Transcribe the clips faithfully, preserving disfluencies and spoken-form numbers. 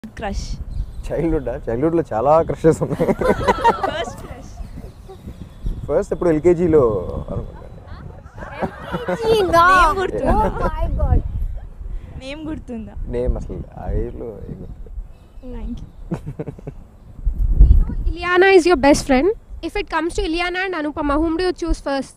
Crush childhood చైల్డ్హుడ్లో చాలా crushes ఉన్నాయి. First crush first ఇప్పుడు ఎల్కేజీలో అనుకుంటాను. నేమ్ గుర్తుందా? నేమ్ అసలు ఐలో Ileana is your best friend. If it comes to Ileana and Anupama, whom do you choose first?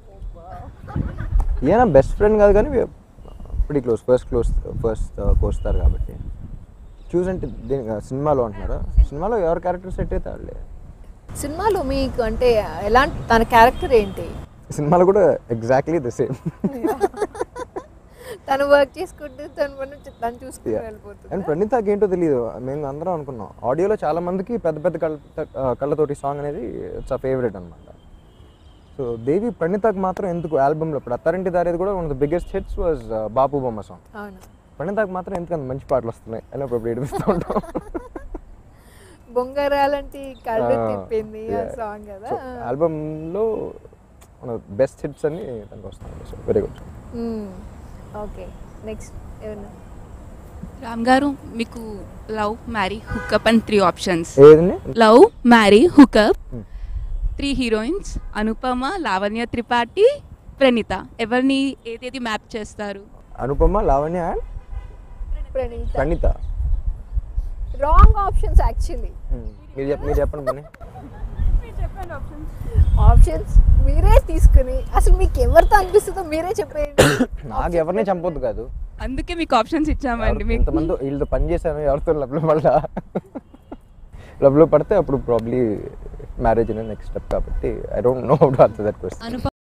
ఈయన best friend కాదు కానీ pretty close, first close first కోస్తారు కాబట్టి. చూస్ అంటే దీని సినిమాలో అంటున్నారా? సినిమాలో ఎవరి క్యారెక్టర్ సెట్ అయితే వాళ్ళే. సినిమాలో మీకు అంటే ఎలాంటి తన క్యారెక్టర్ ఏంటి? సినిమాలో కూడా ఎగ్జాక్ట్లీ ద సేమ్. తను వర్క్ చేసుకుంటూ తను మనం తను చూసుకుని వెళ్ళిపోతుంది. అండ్ ప్రణీతకి ఏంటో తెలియదు, మేము అందరం అనుకున్నాం. ఆడియోలో చాలా మందికి పెద్ద పెద్ద కళ్ళ కళ్ళతోటి సాంగ్ అనేది ఇట్స్ అ ఫేవరెట్ అనమాట. సో దేవి ప్రణీతకి మాత్రం ఎందుకు ఆల్బమ్లో ఇప్పుడు అత్తారింటి దారేది కూడా one of the biggest hits was Bapu Bomma song. అవును, ప్రణీతకి మాత్రం ఎందుకు అంత మంచి పాటలు వస్తున్నాయి అని అప్పుడు ఏడిపిస్తూ ఉంటాం. బొంగరాలంటి కళ్ళు తిప్పింది ఆ సాంగ్ కదా. ఆల్బమ్లో వన్ ఆఫ్ బెస్ట్ హిట్స్ అని తనకు వస్తున్నాయి. So very good. Okay, next ఏమన్నా రామ్ గారు, మీకు love marry hookup and three options. ఏదండి? Love marry hookup, three heroines Anupama, Lavanya Tripathi, Praneetha. ఎవరిని ఏదేది మ్యాప్ చేస్తారు? Anupama, Lavanya and Praneetha. Praneetha wrong options actually. మీరు చెప్ప మీరు చెప్పండి మనీ ఆప్షన్స్ మీరే తీసుకుని అసలు మీకు ఎవరితో అనిపిస్తుందో మీరే చెప్పేయండి. నాకు ఎవరిని చంపొద్దు కాదు, అందుకే మీకు ఆప్షన్స్ ఇచ్చామండి. మీకు ఇంతమంది వీళ్ళతో పని చేశాను, ఎవరితో లవ్లో పడ్డా లవ్లో పడితే అప్పుడు ప్రాబ్లీ మ్యారేజ్ అనే నెక్స్ట్ స్టెప్ కాబట్టి I don't know how to answer that question.